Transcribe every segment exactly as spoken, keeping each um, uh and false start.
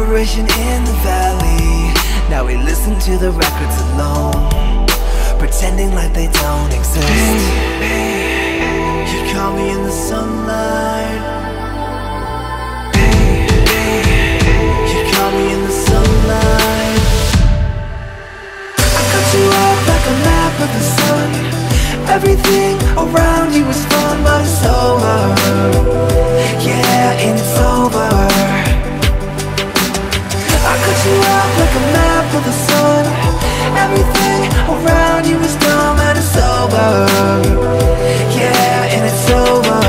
Operation in the valley. Now we listen to the records alone, pretending like they don't exist. You call me in the sunlight. You call me in the sunlight. I cut you off like a map of the sun. Everything around you was fun, but it's over. Yeah, and it's over. I cut you off like a map of the sun. Everything around you is dumb and it's over. Yeah, and it's over.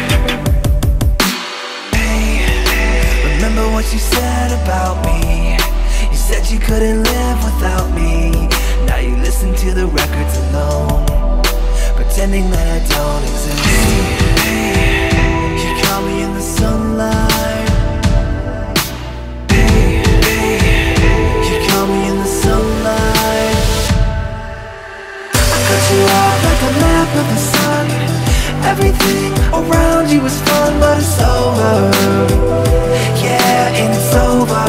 Hey, remember what you said about me? You said you couldn't live without me. Now you listen to the records alone, pretending that I don't exist. You call me in the sunlight. You call me in the sunlight. I cut you off like a map of the sun. Everything around you was fun, but it's over. Yeah, and it's over.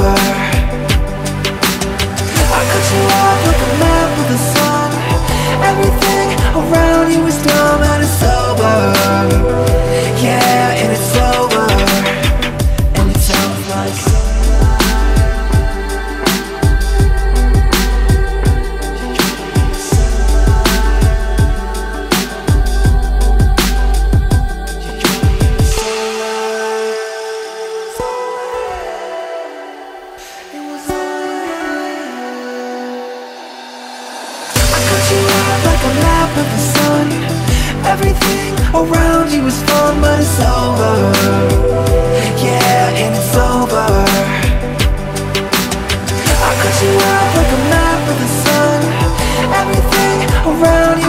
I cut you off like a map of the sun. Everything around you is dumb and it's over. Yeah, and it's over. And it sounds like of the sun. Everything around you is fun, but it's over. Yeah, and it's over. I cut you off like a map of the sun. Everything around you